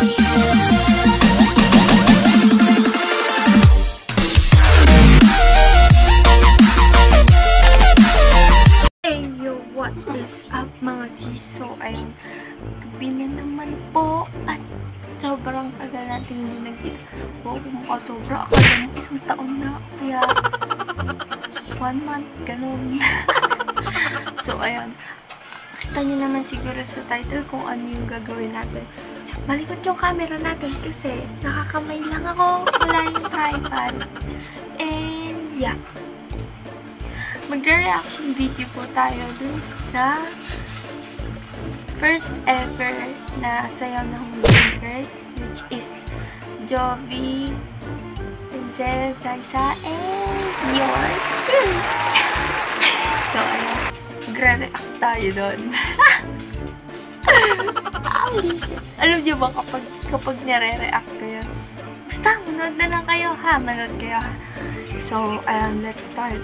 What is up mga sis? So ayun, gabi na naman po at sobrang tagal natin hindi nagkita. Wow, mukha sobra. Akala mo isang taon na, kaya 1 month, ganun. So ayun, kita nyo naman siguro sa title kung ano yung gagawin natin. Malikot yung camera natin kasi nakakamay lang ako, wala yung tripod. And yeah, magre-reaction video po tayo dun sa first ever na sayaw na Homebreakers, which is Jovi, Denzel, Daisa, and yours. So, ayun, magre-react tayo dun. Alam niyo ba kapag nare-react kayo, basta manood na lang kayo ha, manood kayo ha. So, ayun, let's start.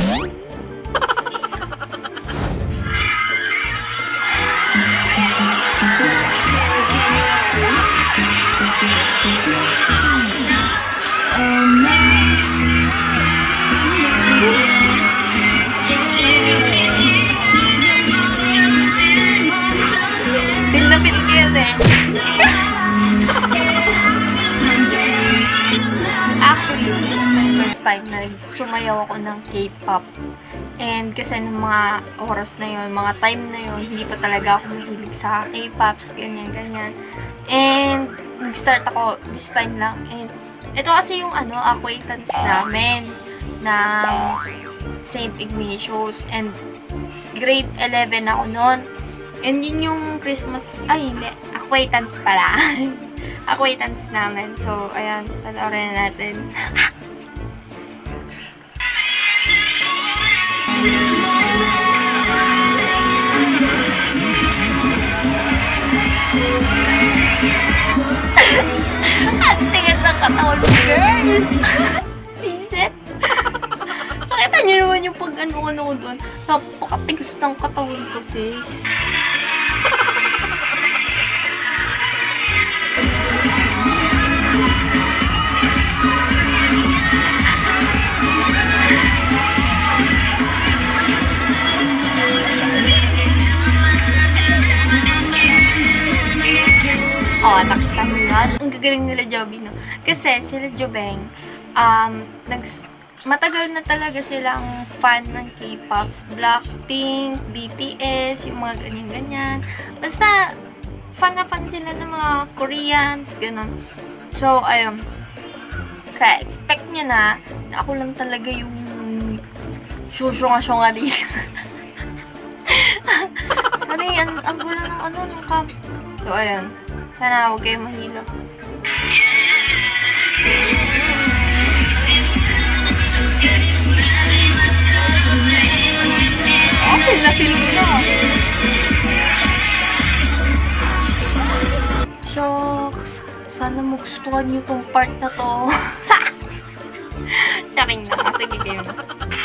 Actually, this is my first time na sumayaw ako ng K-pop. And kasi ng mga oras na yun, mga time na yun, hindi pa talaga ako mahilig sa K-pops, ganyan-ganyan. And nag-start ako this time lang. And ito kasi yung acquaintance namin ng St. Ignatius. And grade 11 ako noon. And yun yung Christmas, ay hindi, acquaintance pala. Acquaintance namin. So, ayan, panoorin na natin. At tigas ng katawan mo, girl! Visit! Nakita niyo naman yung pag-ano doon. Napakatigas ng katawan ko, sis. Oh, nakita nyo yan? Ang gagaling nila Jovi, no? Kasi sila Jobeng, matagal na talaga silang fan ng K-pops. Blackpink, BTS, yung mga ganyan-ganyan. Basta, fan na fan sila ng mga Koreans, ganun. So, ayun. Kaya, expect nyo na ako lang talaga yung syusyunga-syunga dito. Sorry, ang gulo ng cam. So, ayun. Sana huwag kayo mahilo. Oh, feel na feel siya. Shocks. Sana magustuhan nyo tong part na to. Charing lang. Sige, game na.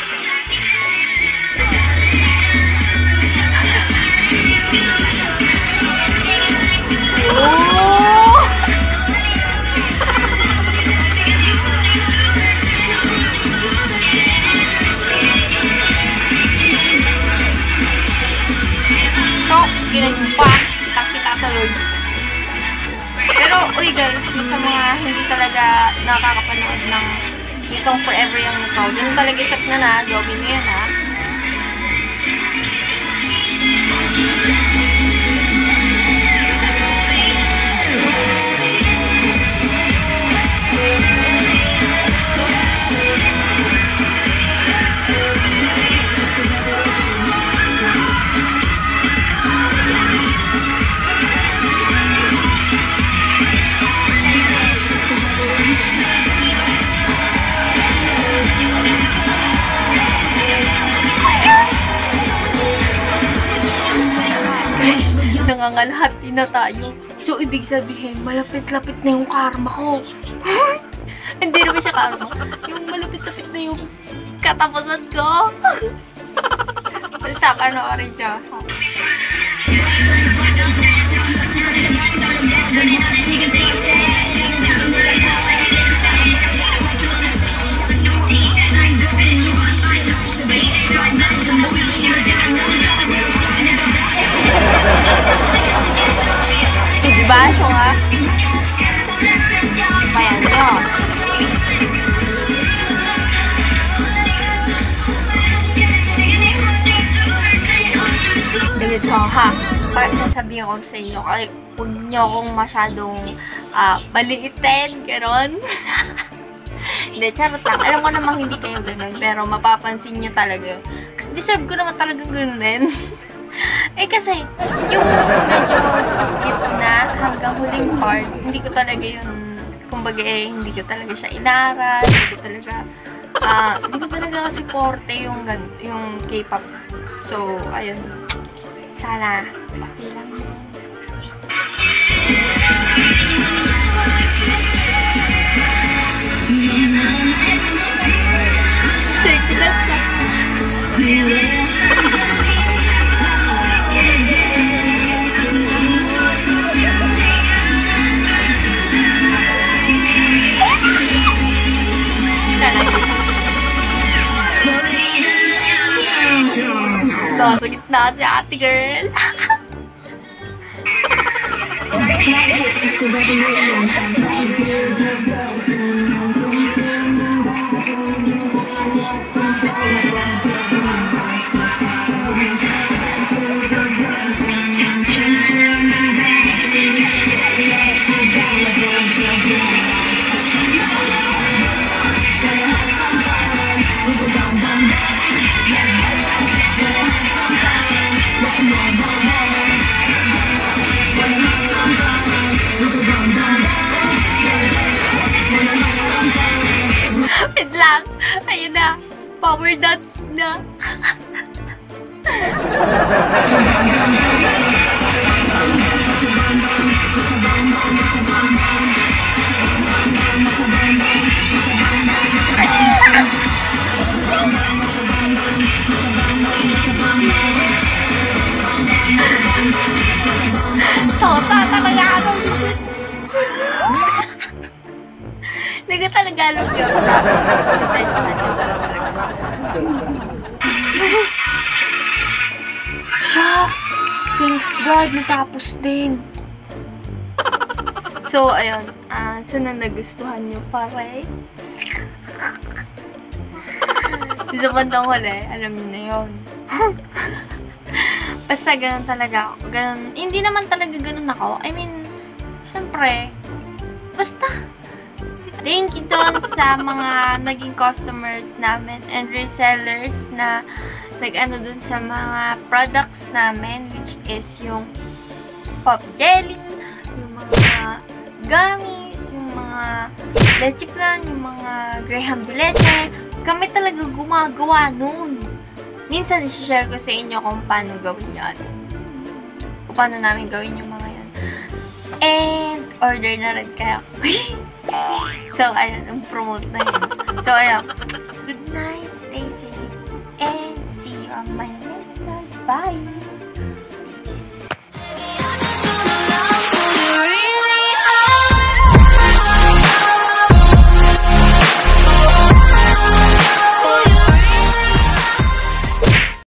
Ginagpa, kita sa loob. Pero, uy guys, sa mga hindi talaga nakakapanood ng itong Forever Young na to, ganun talaga isap na Jovi na yun, ha? Nangangalahati na tayo. So, ibig sabihin, malapit-lapit na yung karma ko. Hindi naman siya karma. Yung malapit-lapit na yung katapusan ko. Basta panoorin niya. Pasyo ha. Bayan nyo. Ganito ha. Para sasabihin ko sa inyo, ay huwag nyo akong masyadong maliitin, gano'n. Hindi, charot lang. Alam ko namang hindi kayo ganun, pero mapapansin nyo talaga yun. Kasi deserve ko naman talagang ganun din. Eh kasi, yung medyo gitna hanggang huling part, hindi ko talaga yun, kumbaga hindi ko talaga siya inaral, hindi ko talaga kasi forte yung K-pop. So, ayun. Sana, okay lang yun. Sexy dance na. Nasa gitna si ate girl. Wait lang. Ayun na. Power dance na. Tota talaga ako. Nagtagalog yun. Shucks! Thanks God, natapos din. So, ayun. Sana nagustuhan nyo pare. Sa bandang huli, alam nyo na yun. Basta ganun talaga ako. Ganun. Hindi naman talaga ganun ako. I mean, syempre, basta. Thank you doon sa mga naging customers namin and resellers na nag-ano doon sa mga products namin, which is yung pop jelly, yung mga gummies, yung mga leche plan, yung mga graham de leche. Kami talaga gumagawa noon. Minsan, i-share ko sa inyo kung paano gawin yan. Kung paano namin gawin yung mga yan. And, order na rin kayo. So, ayun, ang promote na yun. So, ayun. Good night, stay safe, and see you on my next vlog. Bye!